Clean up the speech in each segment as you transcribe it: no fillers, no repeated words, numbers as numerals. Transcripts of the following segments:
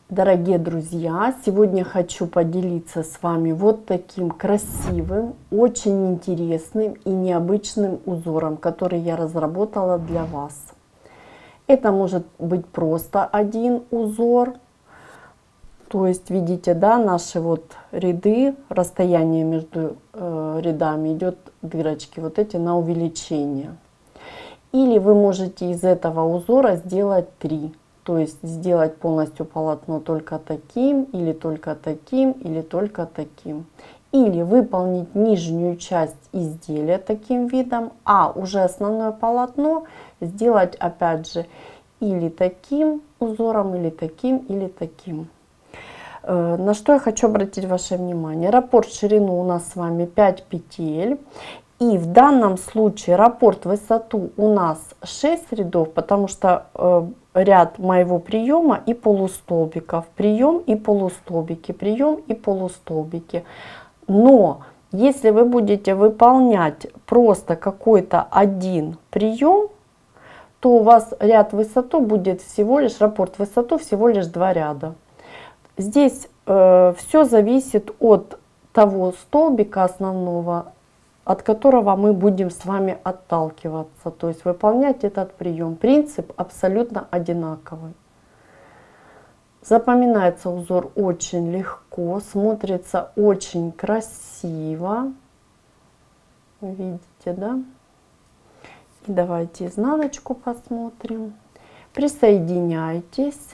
Дорогие друзья, сегодня хочу поделиться с вами вот таким красивым, очень интересным и необычным узором, который я разработала для вас. Это может быть просто один узор, то есть видите, да, наши вот ряды, расстояние между рядами идет дырочки, вот эти на увеличение. Или вы можете из этого узора сделать 3. То есть сделать полностью полотно только таким, или только таким, или только таким. Или выполнить нижнюю часть изделия таким видом, а уже основное полотно сделать опять же или таким узором, или таким, или таким. На что я хочу обратить ваше внимание. Раппорт ширину у нас с вами 5 петель. И в данном случае раппорт высоту у нас 6 рядов, потому что ряд моего приема и полустолбиков. Прием и полустолбики, прием и полустолбики. Но если вы будете выполнять просто какой-то один прием, то у вас ряд высоту будет всего лишь, раппорт высоту всего лишь 2 ряда. Здесь все зависит от того столбика основного, от которого мы будем с вами отталкиваться, то есть выполнять этот прием. Принцип абсолютно одинаковый. Запоминается узор очень легко, смотрится очень красиво. Видите, да? И давайте изнаночку посмотрим. Присоединяйтесь.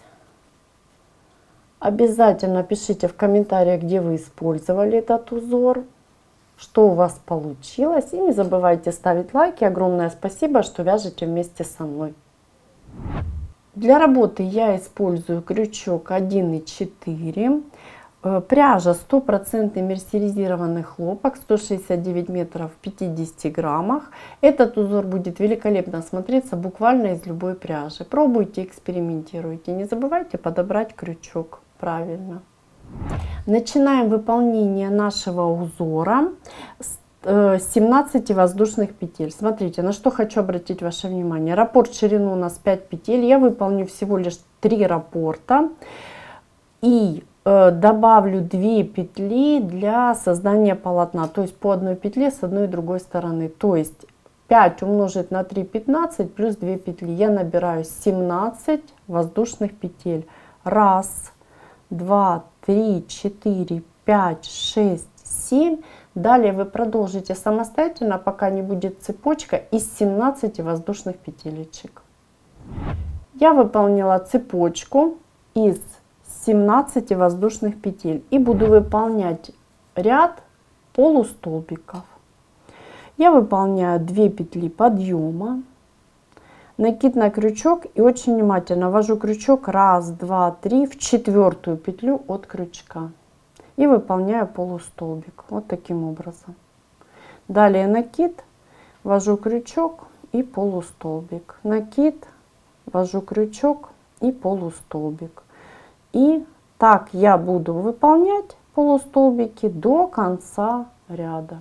Обязательно пишите в комментариях, где вы использовали этот узор, что у вас получилось. И не забывайте ставить лайки. Огромное спасибо, что вяжете вместе со мной. Для работы я использую крючок 1,4. Пряжа 100% мерсеризированный хлопок, 169 метров в 50 граммах. Этот узор будет великолепно смотреться буквально из любой пряжи. Пробуйте, экспериментируйте. Не забывайте подобрать крючок правильно. Начинаем выполнение нашего узора с 17 воздушных петель. Смотрите, на что хочу обратить ваше внимание. Раппорт ширину у нас 5 петель. Я выполню всего лишь 3 раппорта. И добавлю 2 петли для создания полотна. То есть по одной петле с одной и другой стороны. То есть 5 умножить на 3 15 плюс 2 петли. Я набираю 17 воздушных петель. 1, 2, 3, 4, 5, 6, 7. Далее вы продолжите самостоятельно, пока не будет цепочка из 17 воздушных петелечек. Я выполнила цепочку из 17 воздушных петель и буду выполнять ряд полустолбиков. Я выполняю 2 петли подъема, накид на крючок и очень внимательно ввожу крючок 1, 2, 3 в 4-ю петлю от крючка и выполняю полустолбик вот таким образом. Далее накид, ввожу крючок и полустолбик, накид, ввожу крючок и полустолбик. И так я буду выполнять полустолбики до конца ряда.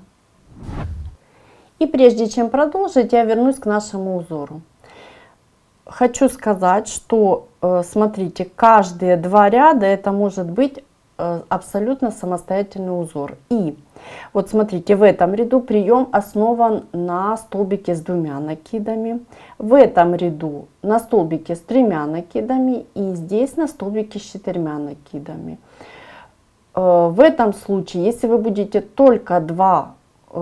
И прежде чем продолжить, я вернусь к нашему узору. Хочу сказать, что, смотрите, каждые 2 ряда это может быть абсолютно самостоятельный узор. И вот смотрите, в этом ряду прием основан на столбике с 2 накидами. В этом ряду на столбике с 3 накидами. И здесь на столбике с 4 накидами. В этом случае, если вы будете только 2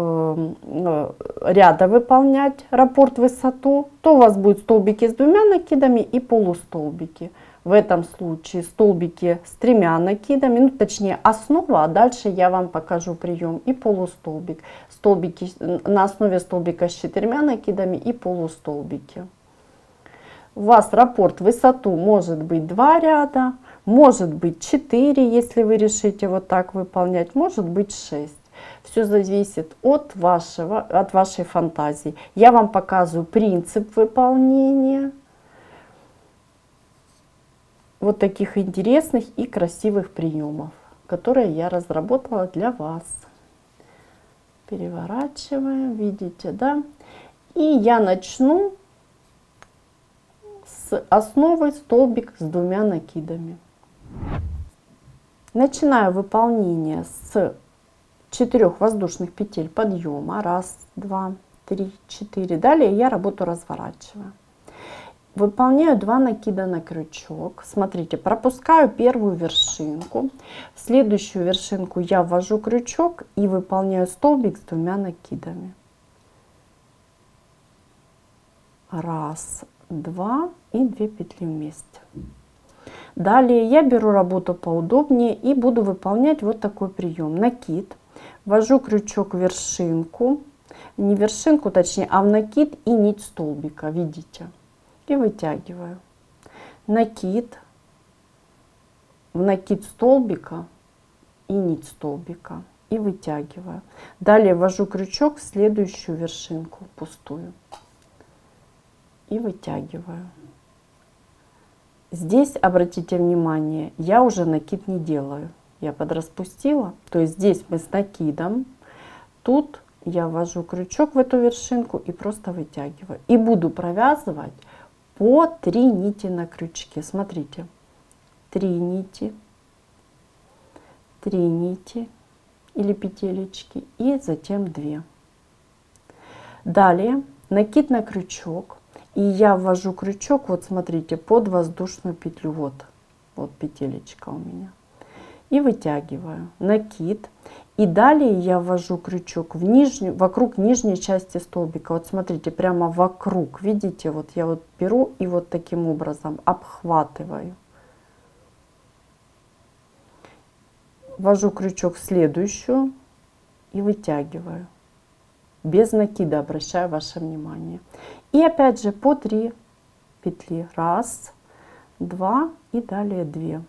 ряда выполнять раппорт высоту, то у вас будут столбики с 2 накидами и полустолбики. В этом случае столбики с 3 накидами, ну точнее основа, а дальше я вам покажу прием и полустолбик. Столбики на основе столбика с 4 накидами и полустолбики. У вас раппорт высоту может быть 2 ряда, может быть 4, если вы решите вот так выполнять, может быть 6. Все зависит от вашей фантазии. Я вам показываю принцип выполнения вот таких интересных и красивых приемов, которые я разработала для вас. Переворачиваем, видите, да? И я начну с основы столбик с 2 накидами. Начинаю выполнение с 4 воздушных петель подъема. 1, 2, 3, 4. Далее я работу разворачиваю. Выполняю 2 накида на крючок. Смотрите, пропускаю первую вершинку. В следующую вершинку я ввожу крючок и выполняю столбик с 2 накидами. 1, 2 и 2 петли вместе. Далее я беру работу поудобнее и буду выполнять вот такой прием. Накид. Ввожу крючок в вершинку. Не в вершинку, точнее, а в накид и нить столбика. Видите? И вытягиваю. Накид, в накид столбика и нить столбика. И вытягиваю. Далее ввожу крючок в следующую вершинку пустую. И вытягиваю. Здесь, обратите внимание, я уже накид не делаю. Я подраспустила. То есть здесь мы с накидом. Тут я ввожу крючок в эту вершинку и просто вытягиваю. И буду провязывать по 3 нити на крючке. Смотрите, 3 нити, 3 нити или петелечки и затем 2. Далее накид на крючок, и я ввожу крючок, вот смотрите, под воздушную петлю, вот петелечка у меня, и вытягиваю. Накид. И далее я ввожу крючок в нижнюю, вокруг нижней части столбика. Вот смотрите, прямо вокруг. Видите, вот я вот беру и вот таким образом обхватываю. Ввожу крючок в следующую и вытягиваю. Без накида, обращаю ваше внимание. И опять же по 3 петли. 1, 2 и далее 2.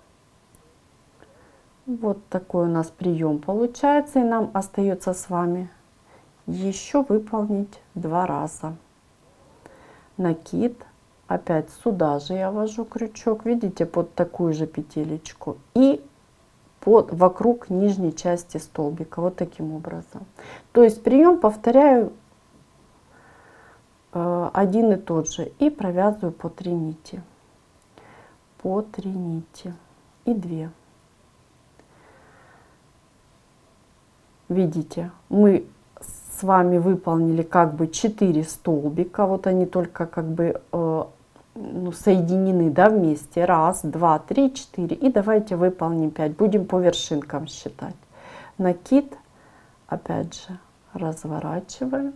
Вот такой у нас прием получается, и нам остается с вами еще выполнить 2 раза. Накид, опять сюда же я ввожу крючок, видите, под такую же петелечку и вокруг нижней части столбика, вот таким образом. То есть прием повторяю один и тот же и провязываю по 3 нити, по 3 нити и 2. Видите, мы с вами выполнили как бы 4 столбика, вот они только как бы соединены, да, вместе. 1, 2, 3, 4. И давайте выполним 5. Будем по вершинкам считать. Накид, опять же, разворачиваю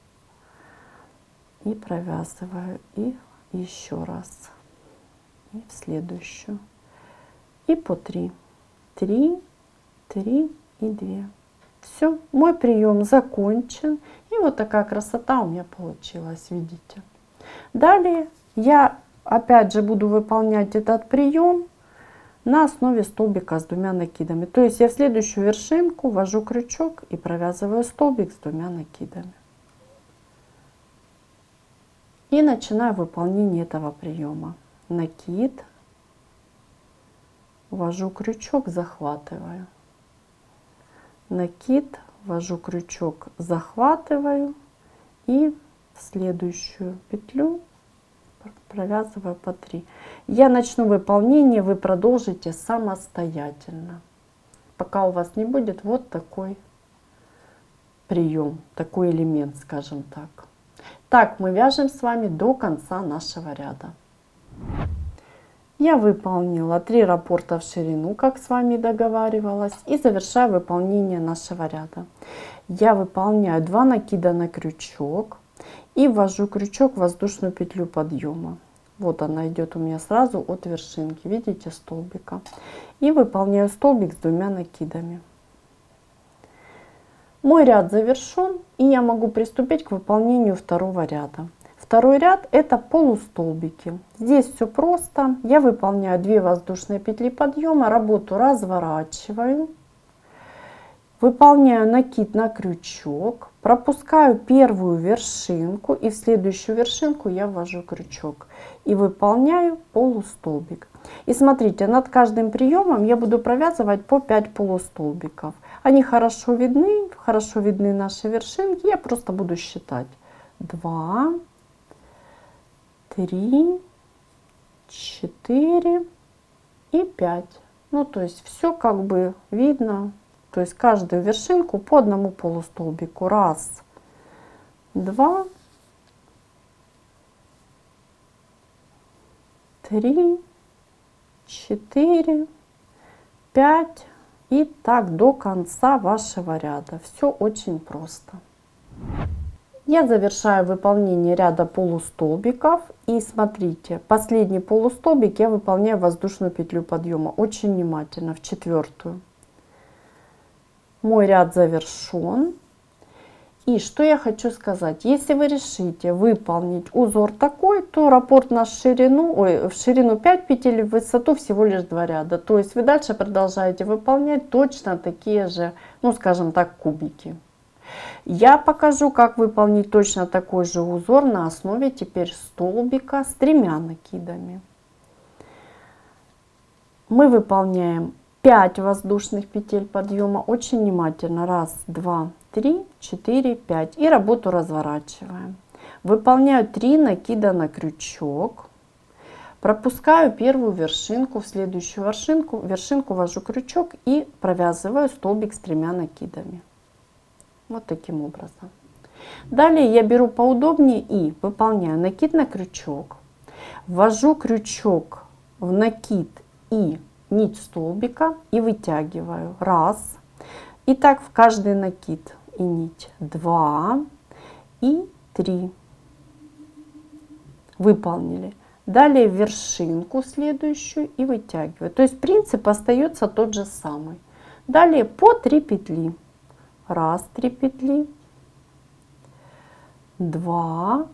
и провязываю. И еще раз. И в следующую. И по 3. 3, 3 и 2. Все, мой прием закончен. И вот такая красота у меня получилась, видите. Далее я опять же буду выполнять этот прием на основе столбика с 2 накидами. То есть я в следующую вершинку ввожу крючок и провязываю столбик с 2 накидами. И начинаю выполнение этого приема. Накид, ввожу крючок, захватываю. Накид, ввожу крючок, захватываю и в следующую петлю провязываю по 3. Я начну выполнение, вы продолжите самостоятельно, пока у вас не будет вот такой прием, такой элемент, скажем так. Так мы вяжем с вами до конца нашего ряда. Я выполнила 3 раппорта в ширину, как с вами договаривалась, и завершаю выполнение нашего ряда. Я выполняю 2 накида на крючок и ввожу крючок в воздушную петлю подъема. Вот она идет у меня сразу от вершинки, видите, столбика. И выполняю столбик с 2 накидами. Мой ряд завершен, и я могу приступить к выполнению второго ряда. Второй ряд — это полустолбики. Здесь все просто. Я выполняю 2 воздушные петли подъема, работу разворачиваю, выполняю накид на крючок, пропускаю первую вершинку и в следующую вершинку я ввожу крючок и выполняю полустолбик. И смотрите, над каждым приемом я буду провязывать по 5 полустолбиков. Они хорошо видны наши вершинки. Я просто буду считать: 2, 3, 4 и 5. Ну, то есть все как бы видно. То есть каждую вершинку по одному полустолбику. Раз, два, три, 4, 5 и так до конца вашего ряда. Все очень просто. Я завершаю выполнение ряда полустолбиков. И смотрите, последний полустолбик я выполняю воздушную петлю подъема. Очень внимательно, в 4-ю. Мой ряд завершен. И что я хочу сказать, если вы решите выполнить узор такой, то раппорт на ширину, в ширину 5 петель, в высоту всего лишь 2 ряда. То есть вы дальше продолжаете выполнять точно такие же, ну скажем так, кубики. Я покажу, как выполнить точно такой же узор на основе теперь столбика с 3 накидами. Мы выполняем 5 воздушных петель подъема. Очень внимательно. 1, 2, 3, 4, 5. И работу разворачиваем. Выполняю 3 накида на крючок. Пропускаю первую вершинку. В следующую вершинку ввожу крючок и провязываю столбик с 3 накидами. Вот таким образом. Далее я беру поудобнее и выполняю накид на крючок. Ввожу крючок в накид и нить столбика и вытягиваю. 1. И так в каждый накид и нить. 2 и 3. Выполнили. Далее вершинку следующую и вытягиваю. То есть принцип остается тот же самый. Далее по 3 петли. 1, 3 петли. 2,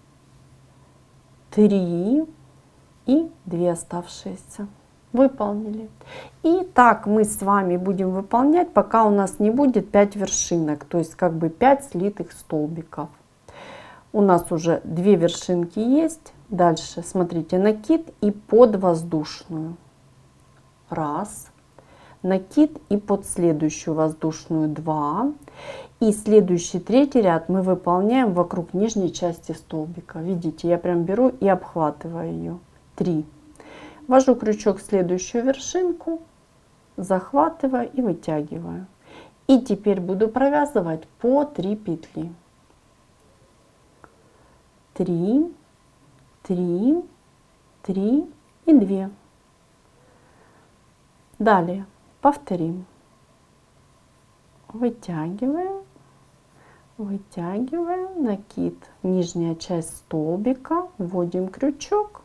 3 и 2 оставшиеся. Выполнили. И так мы с вами будем выполнять, пока у нас не будет 5 вершинок, то есть как бы 5 слитых столбиков. У нас уже 2 вершинки есть. Дальше смотрите, накид и под воздушную. 1, накид и под следующую воздушную 2. И следующий 3-й ряд мы выполняем вокруг нижней части столбика. Видите, я прям беру и обхватываю ее. 3. Ввожу крючок в следующую вершинку, захватываю и вытягиваю. И теперь буду провязывать по 3 петли. 3, 3, 3 и 2. Далее повторим. Вытягиваем, вытягиваем, накид, нижняя часть столбика, вводим крючок.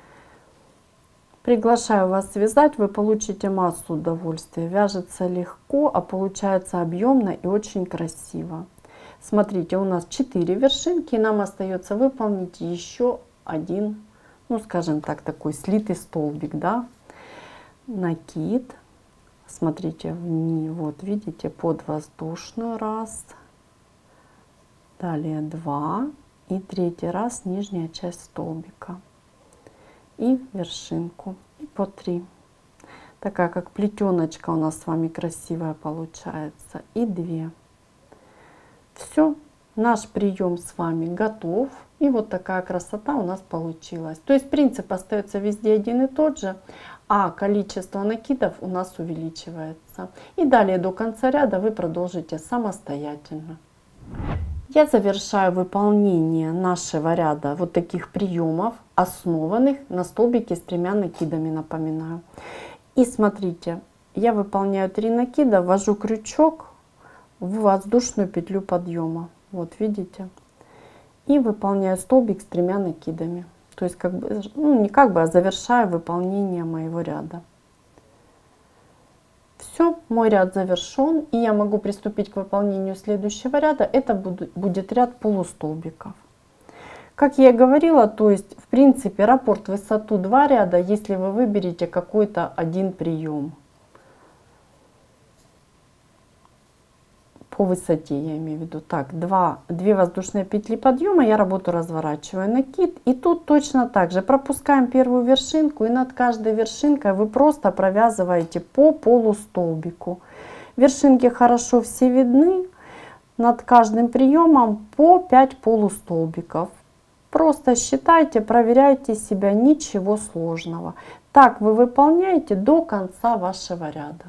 Приглашаю вас связать, вы получите массу удовольствия. Вяжется легко, а получается объемно и очень красиво. Смотрите, у нас 4 вершинки, и нам остается выполнить еще один, ну скажем так, такой слитый столбик, да. Накид, смотрите, вот видите, под воздушную 1, далее 2 и 3-й раз нижняя часть столбика. И вершинку, и по 3. Такая как плетеночка у нас с вами красивая получается. И 2. Все, наш прием с вами готов. И вот такая красота у нас получилась. То есть принцип остается везде один и тот же, а количество накидов у нас увеличивается. И далее до конца ряда вы продолжите самостоятельно. Я завершаю выполнение нашего ряда вот таких приемов, основанных на столбике с 3 накидами, напоминаю. И смотрите, я выполняю 3 накида, ввожу крючок в воздушную петлю подъема. Вот видите. И выполняю столбик с 3 накидами. То есть как бы, ну не как бы, а завершаю выполнение моего ряда. Все, мой ряд завершен, и я могу приступить к выполнению следующего ряда. Это будет ряд полустолбиков. Как я и говорила, то есть в принципе раппорт в высоту 2 ряда, если вы выберете какой-то один прием. По высоте я имею в виду. Так, 2 воздушные петли подъема, я работу разворачиваю, накид. И тут точно так же пропускаем первую вершинку, и над каждой вершинкой вы просто провязываете по полустолбику. Вершинки хорошо все видны. Над каждым приемом по 5 полустолбиков. Просто считайте, проверяйте себя, ничего сложного. Так вы выполняете до конца вашего ряда.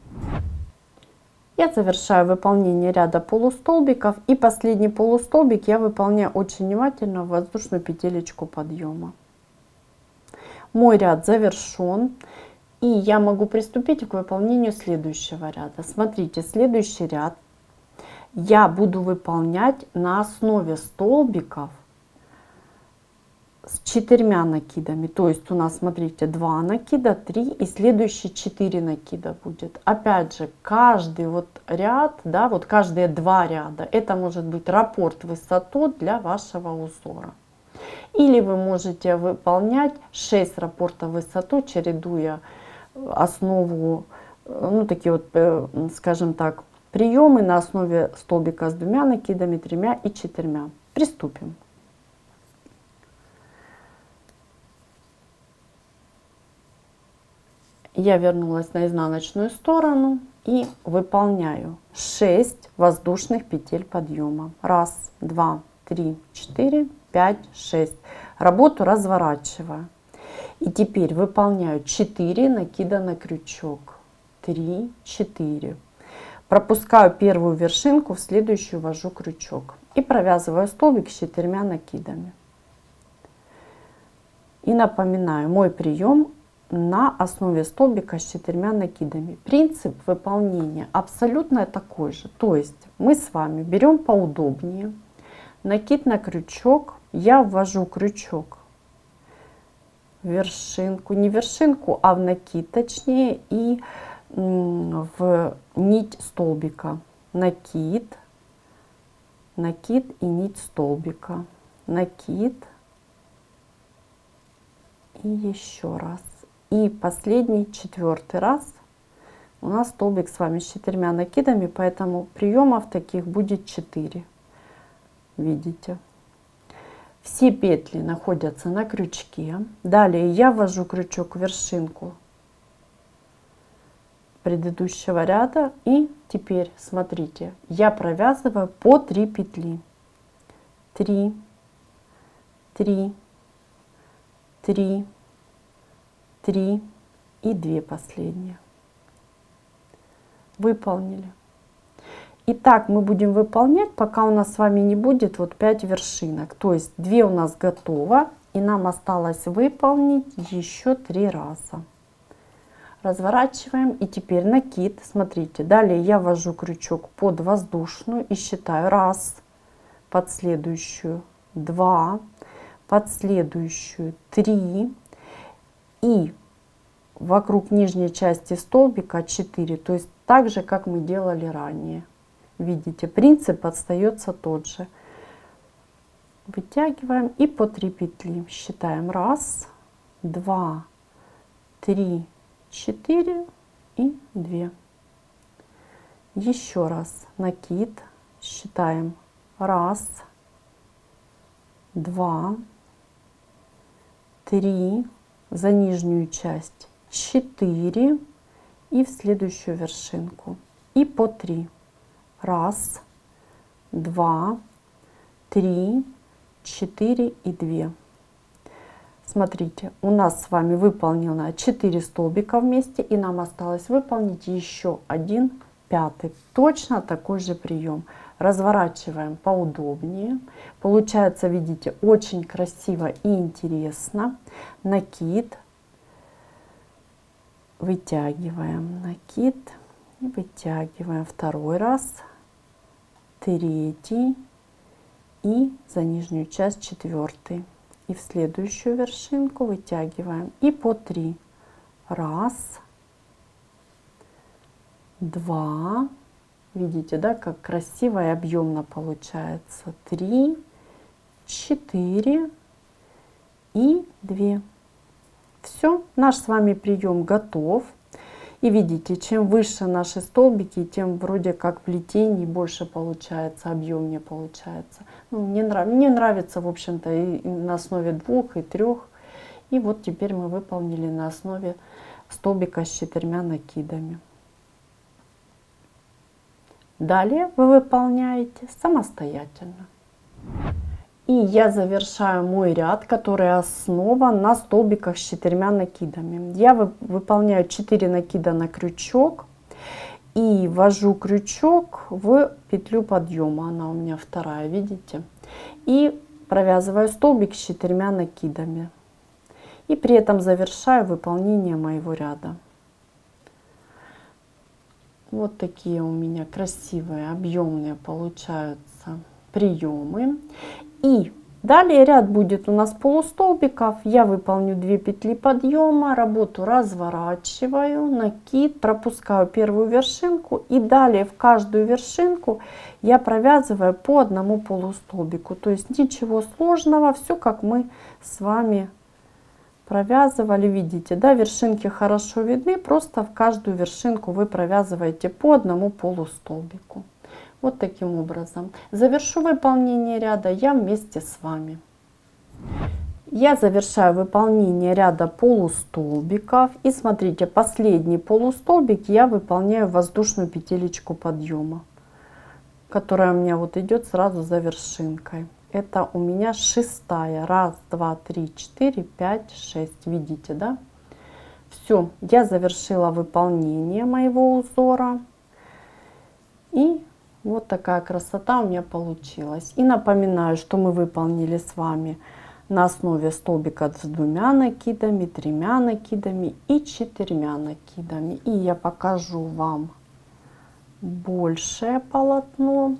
Я завершаю выполнение ряда полустолбиков, и последний полустолбик я выполняю очень внимательно в воздушную петелечку подъема. Мой ряд завершен, и я могу приступить к выполнению следующего ряда. Смотрите, следующий ряд я буду выполнять на основе столбиков с 4 накидами. То есть у нас, смотрите, 2 накида, 3 и следующие 4 накида будет. Опять же, каждый вот ряд, да, вот каждые 2 ряда, это может быть раппорт высоту для вашего узора. Или вы можете выполнять 6 раппортов высоту, чередуя основу, ну такие вот, скажем так, приемы на основе столбика с 2 накидами, 3 и 4. Приступим. Я вернулась на изнаночную сторону и выполняю 6 воздушных петель подъема. 1, 2, 3, 4, 5, 6. Работу разворачиваю. И теперь выполняю 4 накида на крючок. 3, 4. Пропускаю первую вершинку, в следующую ввожу крючок. И провязываю столбик с 4 накидами. И напоминаю, мой прием на основе столбика с 4 накидами. Принцип выполнения абсолютно такой же. То есть мы с вами берем поудобнее, накид на крючок, я ввожу крючок в вершинку, не вершинку, а в накид, точнее, и в нить столбика. Накид, накид и нить столбика. Накид и еще раз. И последний, 4-й раз у нас столбик с вами с 4 накидами, поэтому приемов таких будет 4. Видите? Все петли находятся на крючке. Далее я ввожу крючок в вершинку предыдущего ряда. И теперь смотрите, я провязываю по 3 петли. 3, 3, 3, 3 и 2 последние. Выполнили. И так мы будем выполнять, пока у нас с вами не будет вот 5 вершинок. То есть 2 у нас готово, и нам осталось выполнить еще 3 раза. Разворачиваем, и теперь накид. Смотрите, далее я ввожу крючок под воздушную и считаю 1, под следующую 2, под следующую 3 и вокруг нижней части столбика 4. То есть так же, как мы делали ранее. Видите, принцип остается тот же. Вытягиваем и по 3 петли. Считаем 1, 2, 3, 4 и 2. Еще раз накид. Считаем 1, 2, 3, за нижнюю часть 4 и в следующую вершинку. И по 3. 1, 2, 3, 4 и 2. Смотрите, у нас с вами выполнено 4 столбика вместе, и нам осталось выполнить еще 1 пятый. Точно такой же прием. Разворачиваем поудобнее. Получается, видите, очень красиво и интересно. Накид. Вытягиваем накид. И вытягиваем 2 раз. 3 и за нижнюю часть 4. И в следующую вершинку вытягиваем и по 3. 1, 2, видите, да, как красиво и объемно получается. 3, 4 и 2. Все, наш с вами прием готов. И видите, чем выше наши столбики, тем вроде как плетений больше получается, объемнее получается. Ну, мне нравится, в общем-то, и на основе 2 и 3. И вот теперь мы выполнили на основе столбика с 4 накидами. Далее вы выполняете самостоятельно. И я завершаю мой ряд, который основан на столбиках с 4 накидами. Я выполняю 4 накида на крючок и ввожу крючок в петлю подъема. Она у меня вторая, видите? И провязываю столбик с 4 накидами. И при этом завершаю выполнение моего ряда. Вот такие у меня красивые, объемные получаются приемы. И далее ряд будет у нас полустолбиков. Я выполню 2 петли подъема, работу разворачиваю, накид, пропускаю первую вершинку. И далее в каждую вершинку я провязываю по одному полустолбику. То есть ничего сложного, все как мы с вами провязывали. Видите, да, вершинки хорошо видны, просто в каждую вершинку вы провязываете по одному полустолбику. Вот таким образом. Завершу выполнение ряда я вместе с вами. Я завершаю выполнение ряда полустолбиков. И смотрите, последний полустолбик я выполняю воздушную петелечку подъема, которая у меня вот идет сразу за вершинкой. Это у меня 6-я. 1, 2, 3, 4, 5, 6. Видите, да? Все, я завершила выполнение моего узора. И вот такая красота у меня получилась. И напоминаю, что мы выполнили с вами на основе столбика с 2 накидами, 3 накидами и 4 накидами. И я покажу вам большее полотно,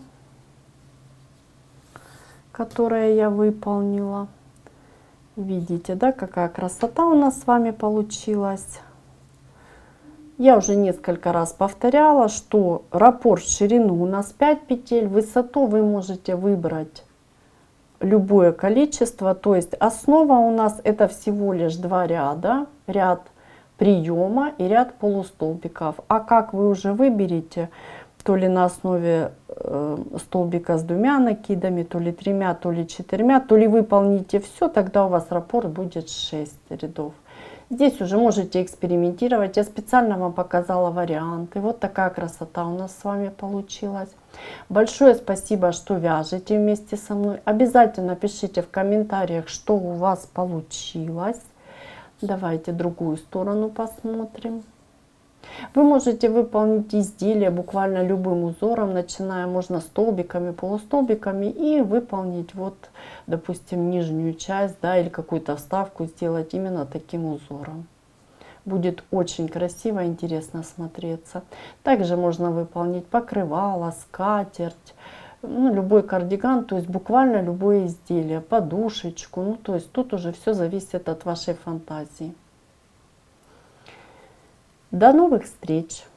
которое я выполнила. Видите, да, какая красота у нас с вами получилась. Я уже несколько раз повторяла, что раппорт в ширину у нас 5 петель, высоту вы можете выбрать любое количество. То есть основа у нас это всего лишь 2 ряда, ряд приема и ряд полустолбиков. А как вы уже выберете, то ли на основе столбика с 2 накидами, то ли 3, то ли 4, то ли выполните все, тогда у вас раппорт будет 6 рядов. Здесь уже можете экспериментировать. Я специально вам показала варианты. Вот такая красота у нас с вами получилась. Большое спасибо, что вяжете вместе со мной. Обязательно пишите в комментариях, что у вас получилось. Давайте другую сторону посмотрим. Вы можете выполнить изделие буквально любым узором, начиная можно столбиками, полустолбиками, и выполнить вот, допустим, нижнюю часть, да, или какую-то вставку сделать именно таким узором. Будет очень красиво, интересно смотреться. Также можно выполнить покрывало, скатерть, ну, любой кардиган, то есть буквально любое изделие, подушечку. Ну, то есть тут уже все зависит от вашей фантазии. До новых встреч!